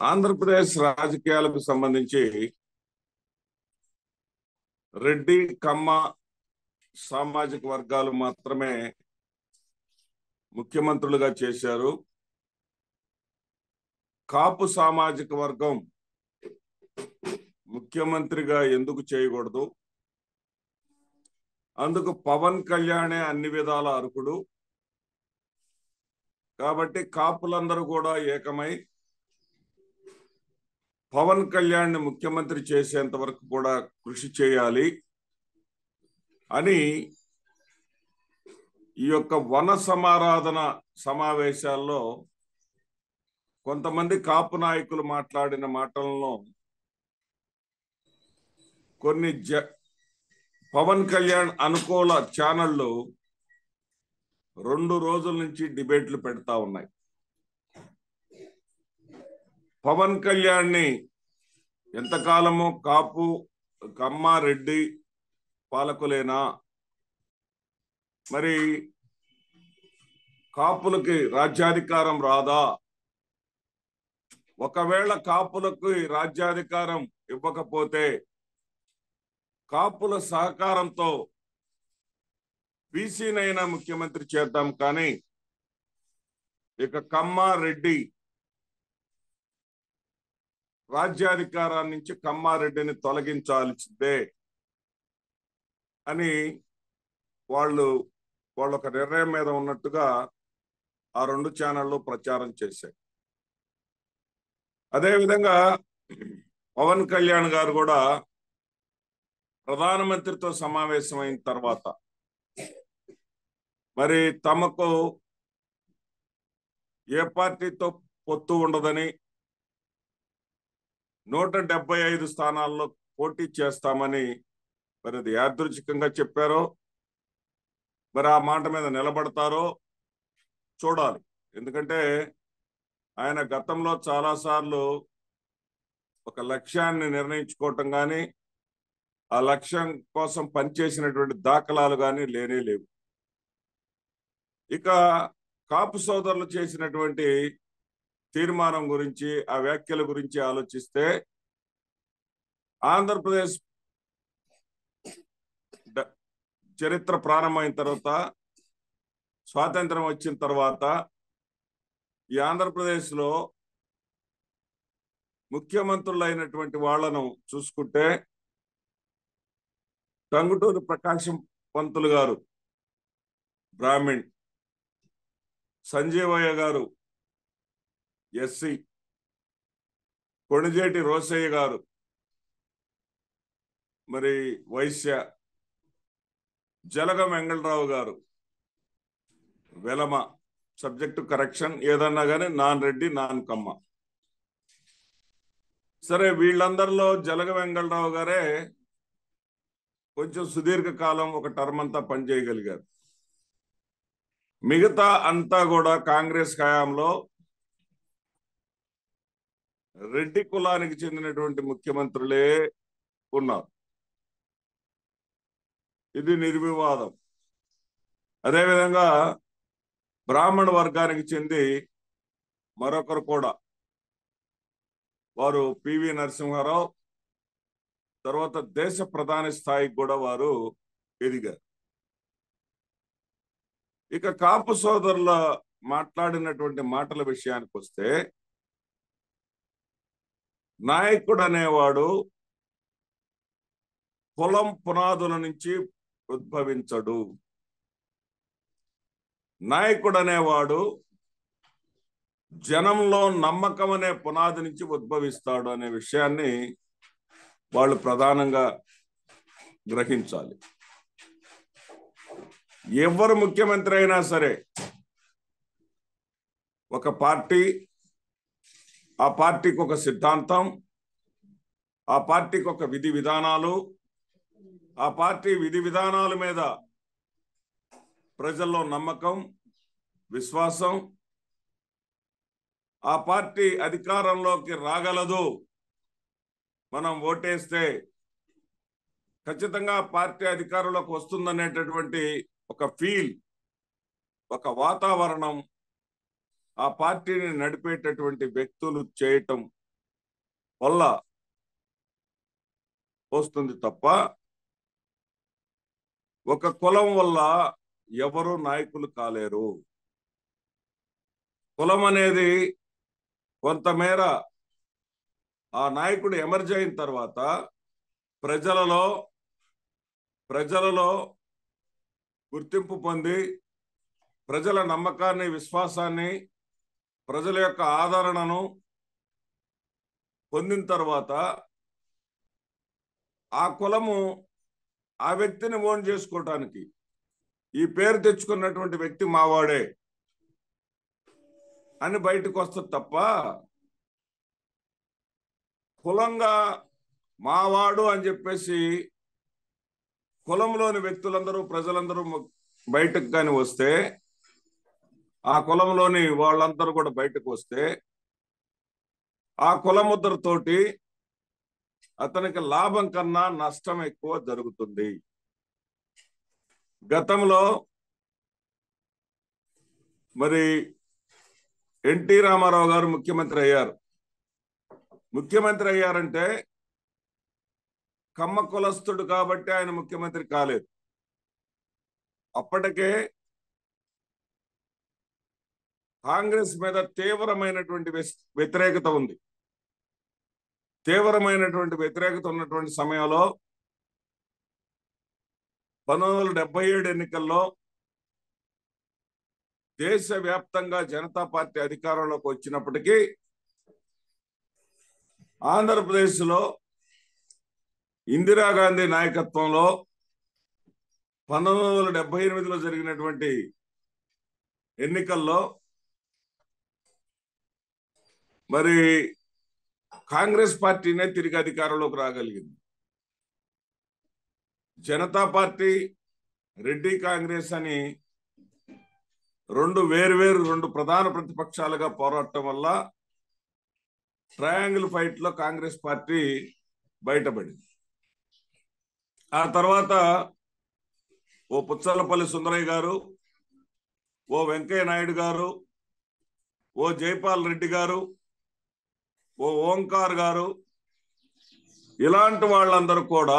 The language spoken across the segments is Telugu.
ఆంధ్రప్రదేశ్ రాజకీయాలకు సంబంధించి రెడ్డి కమ్మ సామాజిక వర్గాలు మాత్రమే ముఖ్యమంత్రులుగా చేశారు. కాపు సామాజిక వర్గం ముఖ్యమంత్రిగా ఎందుకు చేయకూడదు? అందుకు పవన్ కళ్యాణే అన్ని విధాల అర్హుడు. కాబట్టి కాపులందరూ కూడా ఏకమై పవన్ కళ్యాణ్ ముఖ్యమంత్రి చేసేంత వరకు కూడా కృషి చేయాలి అని ఈ యొక్క వన సమారాధన సమావేశాల్లో కొంతమంది కాపు నాయకులు మాట్లాడిన మాటలను కొన్ని పవన్ కళ్యాణ్ అనుకూల ఛానళ్లు 2 రోజుల నుంచి డిబేట్లు పెడతా ఉన్నాయి. పవన్ కళ్యాణ్ని ఎంతకాలము కాపు కమ్మ రెడ్డి పాలకులేనా, మరి కాపులకి రాజ్యాధికారం రాదా, ఒకవేళ కాపులకు రాజ్యాధికారం ఇవ్వకపోతే కాపుల సహకారంతో బీసీనైనా ముఖ్యమంత్రి చేద్దాం, కానీ ఇక కమ్మ రెడ్డి రాజ్యాధికారాన్ని నుంచి కమ్మారెడ్డిని తొలగించాల్సిందే అని వాళ్ళొక నిర్ణయం మీద ఉన్నట్టుగా ఆ 2 ఛానళ్ళు ప్రచారం చేశాయి. అదేవిధంగా పవన్ కళ్యాణ్ గారు కూడా ప్రధానమంత్రితో సమావేశమైన తర్వాత మరి తమకు ఏ పార్టీతో పొత్తు ఉండదని 175 స్థానాల్లో పోటీ చేస్తామని మరి అది యాదృచ్ఛికంగా చెప్పారో, మరి ఆ మాట మీద నిలబడతారో చూడాలి. ఎందుకంటే ఆయన గతంలో చాలాసార్లు ఒక లక్ష్యాన్ని నిర్ణయించుకోవటం కానీ ఆ లక్ష్యం కోసం పనిచేసినటువంటి దాఖలాలు కానీ లేవు. ఇక కాపు సోదరులు చేసినటువంటి తీర్మానం గురించి, ఆ వ్యాఖ్యల గురించి ఆలోచిస్తే ఆంధ్రప్రదేశ్ చరిత్ర ప్రారంభమైన తర్వాత, స్వాతంత్రం వచ్చిన తర్వాత ఈ ఆంధ్రప్రదేశ్లో ముఖ్యమంత్రులైనటువంటి వాళ్లను చూసుకుంటే టంగుటూరి ప్రకాశం పంతులు గారు బ్రాహ్మణ్, సంజీవయ్య గారు ఎస్సీ, కొణిజేటి రోసయ్య గారు మరి వైశ్య, జలగం వెంగళరావు గారు వెలమ, సబ్జెక్టు కరెక్షన్ ఏదన్నా కానీ నాన్ రెడ్డి నాన్ కమ్మ. సరే, వీళ్ళందరిలో జలగ వెంగళరావు గారే కొంచెం సుదీర్ఘకాలం ఒక టర్మ్ అంతా పనిచేయగలిగారు. మిగతా అంతా కూడా కాంగ్రెస్ హయాంలో రెడ్డి కులానికి చెందినటువంటి ముఖ్యమంత్రులే ఉన్నారు. ఇది నిర్వివాదం. అదేవిధంగా బ్రాహ్మణ వర్గానికి చెంది మరొకరు కూడా, వారు పివి నరసింహారావు, తర్వాత దేశ ప్రధాని స్థాయికి కూడా వారు ఎదిగారు. ఇక కాపు సోదరుల మాట్లాడినటువంటి మాటల విషయానికి వస్తే, నాయకుడు అనేవాడు కులం పునాదుల నుంచి ఉద్భవించడు. నాయకుడు అనేవాడు జనంలో నమ్మకం అనే పునాది నుంచి ఉద్భవిస్తాడు అనే విషయాన్ని వాళ్ళు ప్రధానంగా గ్రహించాలి. ఎవరు ముఖ్యమంత్రి అయినా సరే ఒక పార్టీ, ఆ పార్టీకి ఒక సిద్ధాంతం, ఆ పార్టీకి ఒక విధి విధానాలు, ఆ పార్టీ విధి విధానాల మీద ప్రజల్లో నమ్మకం, విశ్వాసం, ఆ పార్టీ అధికారంలోకి రాగలదు, మనం ఓటేస్తే ఖచ్చితంగా పార్టీ అధికారంలోకి వస్తుందనేటటువంటి ఒక ఫీల్, ఒక వాతావరణం ఆ పార్టీని నడిపేటటువంటి వ్యక్తులు చేయటం వల్ల వస్తుంది తప్ప ఒక కులం వల్ల ఎవరు నాయకులు కాలేరు. కులం అనేది కొంతమేర ఆ నాయకుడు ఎమర్జ్ అయిన తర్వాత ప్రజలలో గుర్తింపు పొంది ప్రజల నమ్మకాన్ని, విశ్వాసాన్ని, ప్రజల యొక్క ఆదరణను పొందిన తర్వాత ఆ కులము ఆ వ్యక్తిని ఓన్ చేసుకోవటానికి ఈ పేరు తెచ్చుకున్నటువంటి వ్యక్తి మావాడే అని బయటకు వస్తుంది తప్ప కులంగా మావాడు అని చెప్పేసి కులంలోని వ్యక్తులందరూ, ప్రజలందరూ బయటకు కానీ వస్తే, ఆ కులంలోని వాళ్ళందరూ కూడా బయటకు వస్తే ఆ కులముద్రతోటి అతనికి లాభం కన్నా నష్టం ఎక్కువ జరుగుతుంది. గతంలో మరి ఎన్టీ రామారావు గారు ముఖ్యమంత్రి అయ్యారు. ముఖ్యమంత్రి అయ్యారంటే కమ్మ కులస్తుడు కాబట్టి ఆయన ముఖ్యమంత్రి కాలేదు. అప్పటికే కాంగ్రెస్ మీద తీవ్రమైనటువంటి వ్యతిరేకత ఉంది. తీవ్రమైనటువంటి వ్యతిరేకత ఉన్నటువంటి సమయంలో 1977 ఎన్నికల్లో దేశవ్యాప్తంగా జనతా పార్టీ అధికారంలోకి వచ్చినప్పటికీ ఆంధ్రప్రదేశ్లో ఇందిరాగాంధీ నాయకత్వంలో 1978లో జరిగినటువంటి ఎన్నికల్లో మరి కాంగ్రెస్ పార్టీనే తిరిగి అధికారంలోకి రాగలిగింది. జనతా పార్టీ, రెడ్డి కాంగ్రెస్ అని రెండు ప్రధాన ప్రతిపక్షాలుగా పోరాటం వల్ల ట్రయాంగిల్ ఫైట్ లో కాంగ్రెస్ పార్టీ బయటపడింది. ఆ తర్వాత ఓ పుచ్చలపల్లి సుందరయ్య గారు, ఓ వెంకయ్య నాయుడు గారు, ఓ జైపాల్ రెడ్డి గారు, ఓ ఓంకార్ గారు, ఇలాంటి వాళ్ళందరూ కూడా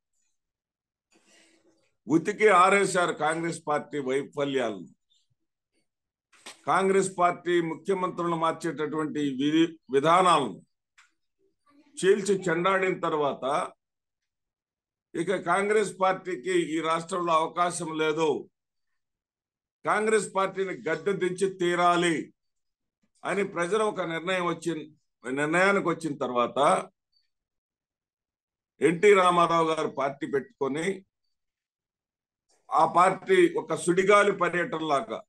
ఉతికి ఆరేశారు కాంగ్రెస్ పార్టీ వైఫల్యాలను. కాంగ్రెస్ పార్టీ ముఖ్యమంత్రులను మార్చేటటువంటి విధానాలను చీల్చి చెండాడిన తర్వాత ఇక కాంగ్రెస్ పార్టీకి ఈ రాష్ట్రంలో అవకాశం లేదు, కాంగ్రెస్ పార్టీని గద్దె దించి తీరాలి అని ప్రజలు ఒక నిర్ణయానికి వచ్చిన తర్వాత ఎన్టీ రామారావు గారు పార్టీ పెట్టుకొని ఆ పార్టీ ఒక సుడిగాలి పర్యటనలాగా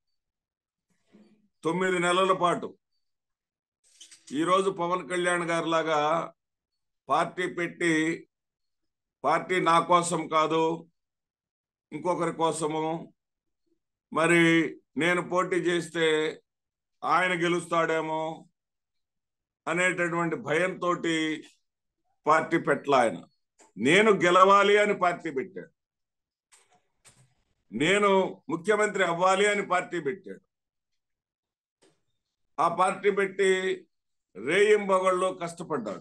9 నెలల పాటు ఈరోజు పవన్ కళ్యాణ్ గారి లాగా పార్టీ పెట్టి, పార్టీ నా కోసం కాదు ఇంకొకరి కోసము, మరి నేను పోటీ చేస్తే ఆయన గెలుస్తాడేమో అనేటటువంటి భయంతో పార్టీ పెట్టల. ఆయన నేను గెలవాలి అని పార్టీ పెట్టాడు, నేను ముఖ్యమంత్రి అవ్వాలి అని పార్టీ పెట్టాడు. ఆ పార్టీ పెట్టి రేయింబగళ్ళు కష్టపడ్డాడు,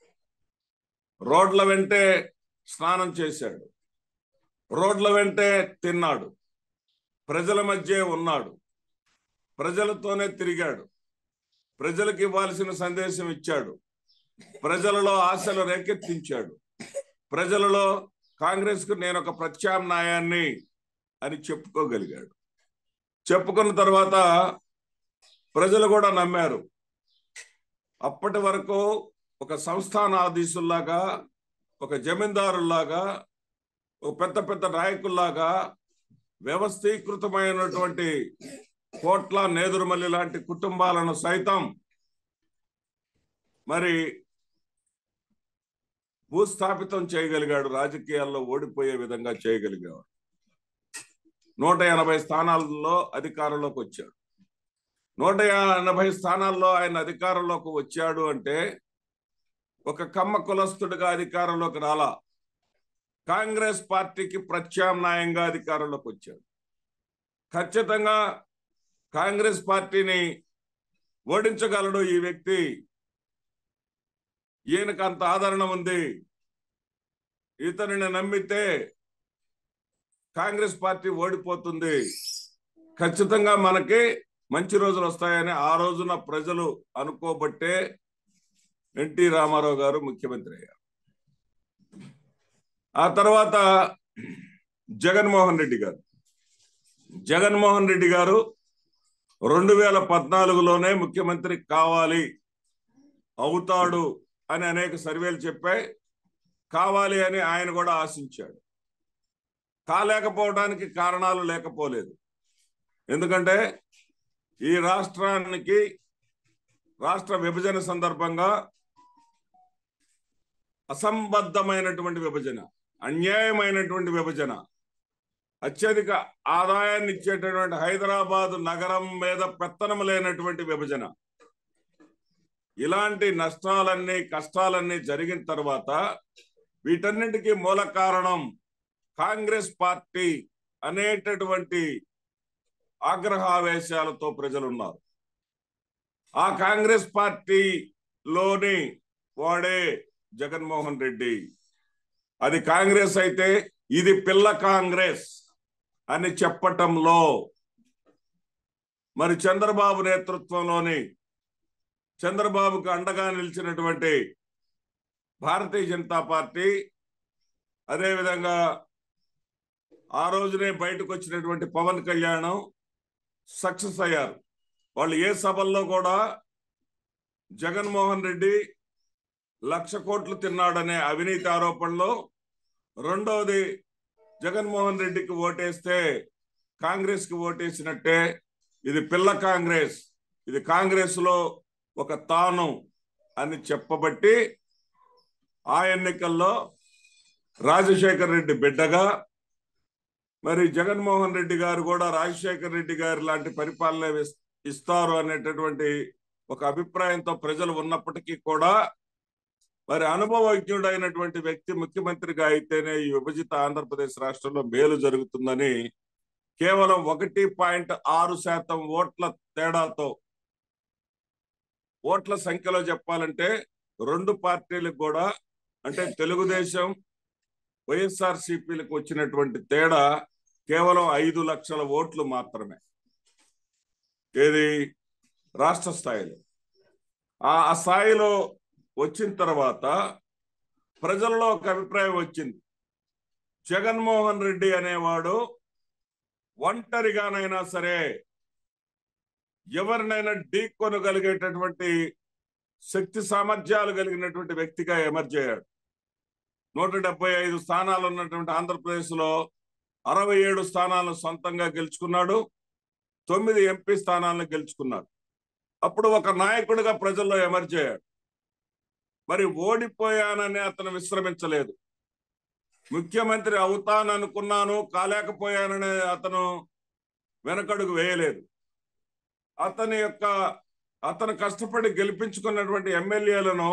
రోడ్ల వెంటే స్నానం చేశాడు, రోడ్ల వెంటే తిన్నాడు, ప్రజల మధ్య ఉన్నాడు, ప్రజలతోనే తిరిగాడు, ప్రజలకు ఇవ్వాల్సిన సందేశం ఇచ్చాడు, ప్రజలలో ఆశలు రేకెత్తించాడు, ప్రజలలో కాంగ్రెస్కు నేను ఒక ప్రత్యామ్నాయాన్ని అని చెప్పుకోగలిగాడు. చెప్పుకున్న తర్వాత ప్రజలు కూడా నమ్మారు. అప్పటి వరకు ఒక సంస్థానాధీశుల్లాగా, ఒక జమీందారుల్లాగా, ఒక పెద్ద పెద్ద నాయకుల్లాగా వ్యవస్థీకృతమైనటువంటి కోట్ల, నేదురుమల్లి లాంటి కుటుంబాలను సైతం మరి భూస్థాపితం చేయగలిగాడు, రాజకీయాల్లో ఓడిపోయే విధంగా చేయగలిగాడు. 180 స్థానాల్లో అధికారంలోకి వచ్చాడు. 180 స్థానాల్లో ఆయన అధికారంలోకి వచ్చాడు అంటే ఒక కమ్మ కులస్తుడిగా అధికారంలోకి రాలా, కాంగ్రెస్ పార్టీకి ప్రత్యామ్నాయంగా అధికారంలోకి వచ్చాడు. ఖచ్చితంగా కాంగ్రెస్ పార్టీని ఓడించగలడు ఈ వ్యక్తి, ఈయనకు అంత ఆదరణ ఉంది, ఇతనిని నమ్మితే కాంగ్రెస్ పార్టీ ఓడిపోతుంది, ఖచ్చితంగా మనకి మంచి రోజులు వస్తాయని ఆ రోజున ప్రజలు అనుకోబట్టే ఎన్టీ రామారావు గారు ముఖ్యమంత్రి అయ్యారు. ఆ తర్వాత జగన్మోహన్ రెడ్డి గారు 2014లోనే ముఖ్యమంత్రి కావాలి, అవుతాడు అని అనేక సర్వేలు చెప్పాయి. కావాలి అని ఆయన కూడా ఆశించాడు. కాలేకపోవడానికి కారణాలు లేకపోలేదు. ఎందుకంటే ఈ రాష్ట్రానికి రాష్ట్ర విభజన సందర్భంగా అసంబద్ధమైనటువంటి విభజన, అన్యాయమైనటువంటి విభజన, అత్యధిక ఆదాయాన్ని ఇచ్చేటటువంటి హైదరాబాద్ నగరం మీద పెత్తనం లేనటువంటి విభజన, ఇలాంటి నష్టాలన్నీ కష్టాలన్నీ జరిగిన తర్వాత వీటన్నిటికీ మూల కారణం కాంగ్రెస్ పార్టీ అనేటటువంటి ఆగ్రహావేశాలతో ప్రజలు ఉన్నారు. ఆ కాంగ్రెస్ పార్టీలోని వాడే జగన్మోహన్ రెడ్డి. అది కాంగ్రెస్ అయితే ఇది పిల్ల కాంగ్రెస్ అని చెప్పటంలో మరి చంద్రబాబు నేతృత్వంలోని, చంద్రబాబుకు అండగా నిలిచినటువంటి భారతీయ జనతా పార్టీ, అదేవిధంగా ఆ రోజునే బయటకు వచ్చినటువంటి పవన్ కళ్యాణ్ సక్సెస్ అయ్యారు. వాళ్ళు ఏ సభల్లో కూడా జగన్మోహన్ రెడ్డి 1,00,000 కోట్లు తిన్నాడనే అవినీతి ఆరోపణలో, రెండవది జగన్మోహన్ రెడ్డికి ఓటేస్తే కాంగ్రెస్ కి ఓటేసినట్టే, ఇది పిల్ల కాంగ్రెస్, ఇది కాంగ్రెస్ లో ఒక తాను అని చెప్పబట్టి ఆ ఎన్నికల్లో రాజశేఖర్ రెడ్డి బిడ్డగా మరి జగన్మోహన్ రెడ్డి గారు కూడా రాజశేఖర్ రెడ్డి గారు లాంటి పరిపాలన ఇస్తారు అనేటటువంటి ఒక అభిప్రాయంతో ప్రజలు ఉన్నప్పటికీ కూడా మరి అనుభవజ్ఞుడైనటువంటి వ్యక్తి ముఖ్యమంత్రిగా అయితేనే ఈ విభజిత ఆంధ్రప్రదేశ్ రాష్ట్రంలో మేలు జరుగుతుందని కేవలం 1.6% ఓట్ల తేడాతో, ఓట్ల సంఖ్యలో చెప్పాలంటే రెండు పార్టీలకు కూడా, అంటే తెలుగుదేశం వైఎస్ఆర్సీపీలకు వచ్చినటువంటి తేడా కేవలం 5 లక్షల ఓట్లు మాత్రమే. ఏది రాష్ట్ర స్థాయిలో. ఆ స్థాయిలో వచ్చిన తర్వాత ప్రజల్లో ఒక అభిప్రాయం వచ్చింది, జగన్మోహన్ రెడ్డి అనేవాడు ఒంటరిగానైనా సరే ఎవరినైనా ఢీకొనగలిగేటటువంటి శక్తి సామర్థ్యాలు కలిగినటువంటి వ్యక్తిగా ఎమర్జ్ అయ్యాడు. 175 స్థానాలు ఉన్నటువంటి ఆంధ్రప్రదేశ్ లో 67 స్థానాలను సొంతంగా గెలుచుకున్నాడు, 9 ఎంపీ స్థానాలను గెలుచుకున్నాడు. అప్పుడు ఒక నాయకుడిగా ప్రజల్లో ఎమర్జ్ అయ్యాడు. మరి ఓడిపోయానని అతను విశ్రమించలేదు. ముఖ్యమంత్రి అవుతాననుకున్నాను, కాలేకపోయానని అతను వెనకడుగు వేయలేదు. అతను కష్టపడి గెలిపించుకున్నటువంటి ఎమ్మెల్యేలను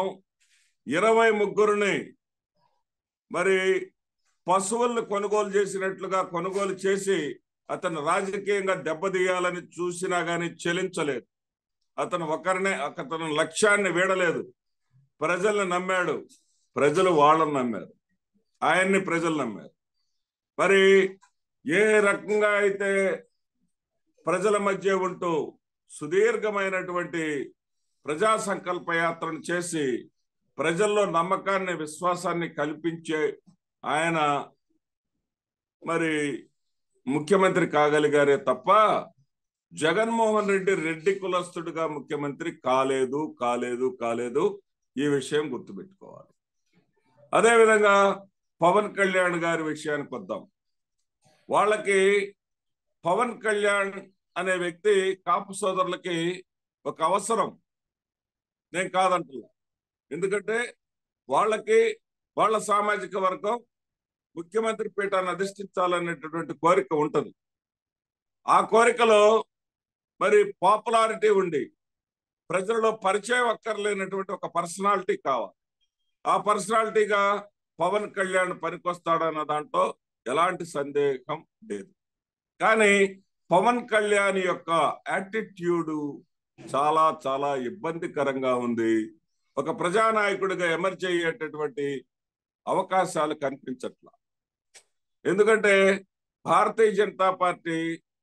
23 మరి పశువులను కొనుగోలు చేసినట్లుగా కొనుగోలు చేసి అతను రాజకీయంగా దెబ్బతీయాలని చూసినా గానీ చెలించలేదు. అతను లక్ష్యాన్ని వీడలేదు. ప్రజల్ని నమ్మాడు, ప్రజలు వాళ్ళని నమ్మారు, ఆయన్ని ప్రజలు నమ్మారు. మరి ఏ రకంగా అయితే ప్రజల మధ్య ఉంటూ సుదీర్ఘమైనటువంటి ప్రజా సంకల్ప యాత్రను చేసి ప్రజల్లో నమ్మకాన్ని, విశ్వాసాన్ని కల్పించే ఆయన మరి ముఖ్యమంత్రి కాగలిగారే తప్ప జగన్మోహన్ రెడ్డి కులస్తుడిగా ముఖ్యమంత్రి కాలేదు. ఈ విషయం గుర్తుపెట్టుకోవాలి. అదేవిధంగా పవన్ కళ్యాణ్ గారి విషయానికి వద్దాం. వాళ్ళకి పవన్ కళ్యాణ్ అనే వ్యక్తి కాపు సోదరులకి ఒక అవసరం, నేను కాదంటున్నా. ఎందుకంటే వాళ్ళ సామాజిక వర్గం ముఖ్యమంత్రి పీఠాన్ని అధిష్ఠించాలనేటటువంటి కోరిక ఉంటుంది. ఆ కోరికలో మరి పాపులారిటీ ఉండి ప్రజలలో పరిచయం అక్కర్లేనటువంటి ఒక పర్సనాలిటీ కావాలి. ఆ పర్సనాలిటీగా పవన్ కళ్యాణ్ పనికొస్తాడన్న దాంట్లో ఎలాంటి సందేహం లేదు. కానీ పవన్ కళ్యాణ్ యొక్క యాటిట్యూడ్ చాలా చాలా ఇబ్బందికరంగా ఉంది. ఒక ప్రజానాయకుడిగా ఎమర్జ్ అయ్యేటటువంటి అవకాశాలు కనిపించట్లా. ఎందుకంటే భారతీయ జనతా పార్టీ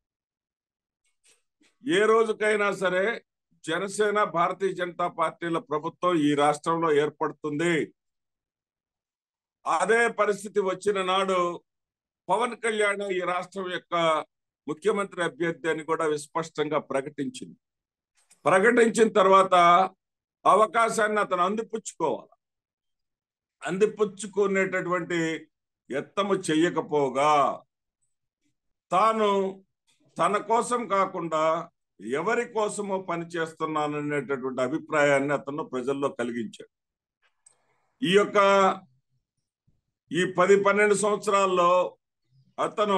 ఏ రోజుకైనా సరే జనసేన భారతీయ జనతా పార్టీల ప్రభుత్వం ఈ రాష్ట్రంలో ఏర్పడుతుంది, అదే పరిస్థితి వచ్చిన నాడు పవన్ కళ్యాణ్ ఈ రాష్ట్రం యొక్క ముఖ్యమంత్రి అభ్యర్థి అని కూడా విస్పష్టంగా ప్రకటించింది. ప్రకటించిన తర్వాత అవకాశాన్ని అతను అందిపుచ్చుకోవాలి. అందిపుచ్చుకునేటటువంటి యత్నము చెయ్యకపోగా తాను తన కోసం కాకుండా ఎవరి కోసమో పనిచేస్తున్నాననేటటువంటి అభిప్రాయాన్ని అతను ప్రజల్లో కలిగించాడు. ఈ 10-12 సంవత్సరాల్లో అతను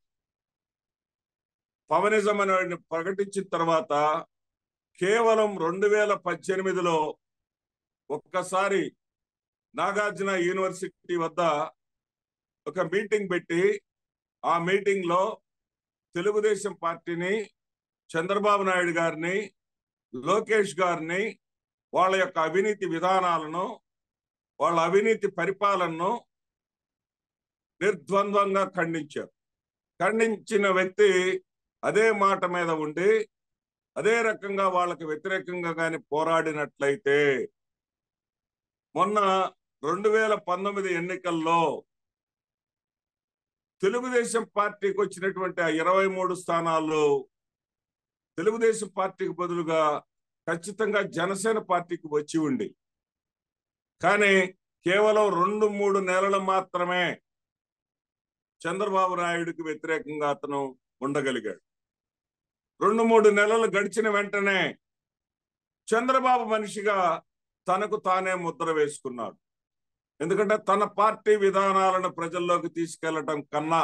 పవనిజం అని ప్రకటించిన తర్వాత కేవలం 2018లో ఒక్కసారి నాగార్జున యూనివర్సిటీ వద్ద ఒక మీటింగ్ పెట్టి ఆ మీటింగ్ లో తెలుగుదేశం పార్టీని, చంద్రబాబు నాయుడు గారిని, లోకేష్ గారిని, వాళ్ళ యొక్క అవినీతి విధానాలను, వాళ్ళ అవినీతి పరిపాలనను నిర్ద్వంద్వంగా ఖండించారు. ఖండించిన వ్యక్తి అదే మాట మీద ఉండి అదే రకంగా వాళ్ళకి వ్యతిరేకంగా కానీ పోరాడినట్లయితే మొన్న 2019 ఎన్నికల్లో తెలుగుదేశం పార్టీకి వచ్చినటువంటి 23 స్థానాలు తెలుగుదేశం పార్టీకి బదులుగా ఖచ్చితంగా జనసేన పార్టీకి వచ్చి ఉండి, కానీ కేవలం 2-3 నెలలు మాత్రమే చంద్రబాబు నాయుడుకి వ్యతిరేకంగా అతను ఉండగలిగాడు. 2-3 నెలలు గడిచిన వెంటనే చంద్రబాబు మనిషిగా తనకు తానే ముద్ర వేసుకున్నాడు. ఎందుకంటే తన పార్టీ విధానాలను ప్రజల్లోకి తీసుకెళ్లటం కన్నా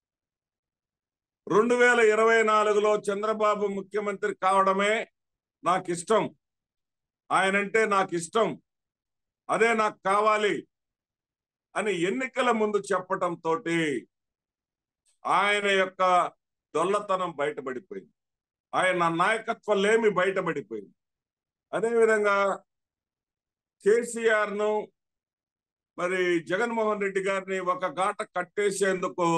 2024లో చంద్రబాబు ముఖ్యమంత్రి కావడమే నాకు ఇష్టం, ఆయనంటే నాకు ఇష్టం, అదే నాకు కావాలి అని ఎన్నికల ముందు చెప్పటంతో ఆయన యొక్క దొల్లతనం బయటపడిపోయింది, ఆయన నాయకత్వం లేమి బయటపడిపోయింది. అదేవిధంగా కేసీఆర్ను మరి జగన్మోహన్ రెడ్డి గారిని ఒక గాట కట్టేసేందుకు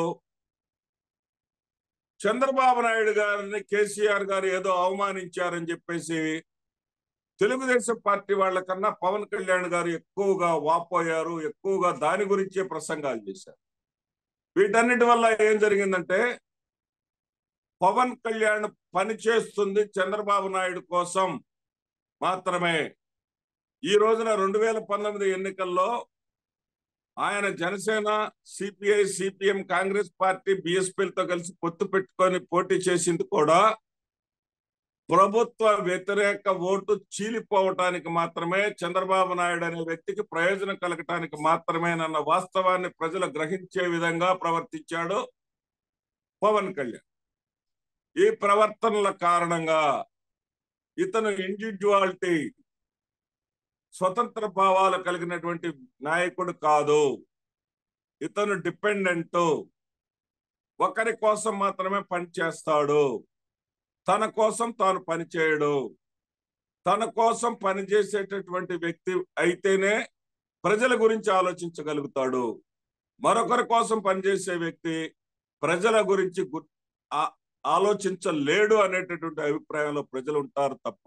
చంద్రబాబు నాయుడు గారిని కేసీఆర్ గారు ఏదో అవమానించారని చెప్పేసి తెలుగుదేశం పార్టీ వాళ్ళకన్నా పవన్ కళ్యాణ్ గారు ఎక్కువగా వాపోయారు, ఎక్కువగా దాని గురించే ప్రసంగాలు చేశారు. వీటన్నిటి వల్ల ఏం జరిగిందంటే పవన్ కళ్యాణ్ పనిచేస్తుంది చంద్రబాబు నాయుడు కోసం మాత్రమే. ఈ రోజున 2019 ఎన్నికల్లో ఆయన Janasena, CPI, CPM, Congress party, బిఎస్పీలతో కలిసి పొత్తు పెట్టుకొని పోటీ చేసింది కూడా ప్రభుత్వ వ్యతిరేక ఓటు చీలిపోవటానికి మాత్రమే, చంద్రబాబు నాయుడు అనే వ్యక్తికి ప్రయోజనం కలగటానికి మాత్రమేనన్న వాస్తవాన్ని ప్రజలు గ్రహించే విధంగా ప్రవర్తించాడు పవన్ కళ్యాణ్. ఈ ప్రవర్తనల కారణంగా ఇతను ఇండివిడ్యువాలిటీ, స్వతంత్ర భావాలు కలిగినటువంటి నాయకుడు కాదు. ఇతను డిపెండెంట్, ఒకరి కోసం మాత్రమే పనిచేస్తాడు, తన కోసం తాను పనిచేయడు. తన కోసం పనిచేసేటటువంటి వ్యక్తి అయితేనే ప్రజల గురించి ఆలోచించగలుగుతాడు. మరొకరి కోసం పనిచేసే వ్యక్తి ప్రజల గురించి ఆలోచించలేడు అనేటటువంటి అభిప్రాయంలో ప్రజలు ఉంటారు తప్ప,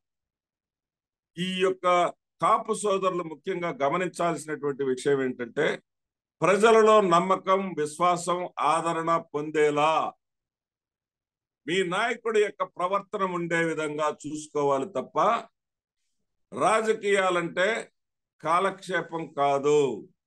ఈ యొక్క కాపు సోదరులు ముఖ్యంగా గమనించాల్సినటువంటి విషయం ఏంటంటే ప్రజలలో నమ్మకం, విశ్వాసం, ఆదరణ పొందేలా మీ నాయకుడి యొక్క ప్రవర్తన ఉండే విధంగా చూసుకోవాలి తప్ప రాజకీయాలంటే కాలక్షేపం కాదు.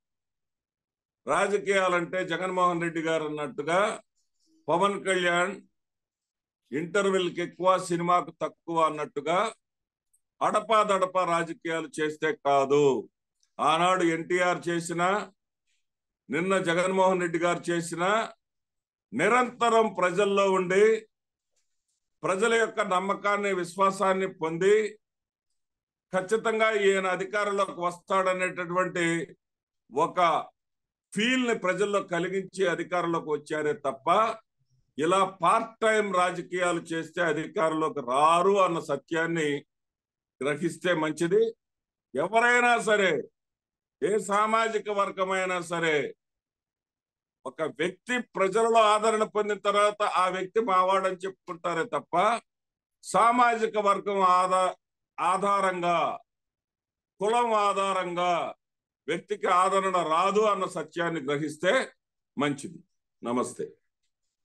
రాజకీయాలంటే జగన్మోహన్ రెడ్డి గారు అన్నట్టుగా పవన్ కళ్యాణ్ ఇంటర్వెల్కి ఎక్కువ, సినిమాకు తక్కువ అన్నట్టుగా అడపాదడపా రాజకీయాలు చేస్తే కాదు. ఆనాడు ఎన్టీఆర్ చేసిన, నిన్న జగన్మోహన్ రెడ్డి గారు చేసిన నిరంతరం ప్రజల్లో ఉండి ప్రజల యొక్క నమ్మకాన్ని, విశ్వాసాన్ని పొంది ఖచ్చితంగా ఈయన అధికారంలోకి వస్తాడనేటటువంటి ఒక ఫీల్ ని ప్రజల్లో కలిగించి అధికారంలోకి వచ్చారే తప్ప ఇలా పార్ట్ టైం రాజకీయాలు చేస్తే అధికారంలోకి రారు అన్న సత్యాన్ని గ్రహిస్తే మంచిది. ఎవరైనా సరే, ఏ సామాజిక వర్గమైనా సరే, ఒక వ్యక్తి ప్రజలలో ఆదరణ పొందిన తర్వాత ఆ వ్యక్తి మావాడని చెప్పుకుంటారే తప్ప సామాజిక వర్గం ఆధారంగా, కులం ఆధారంగా వ్యక్తికి ఆదరణ రాదు అన్న సత్యాన్ని గ్రహిస్తే మంచిది. నమస్తే.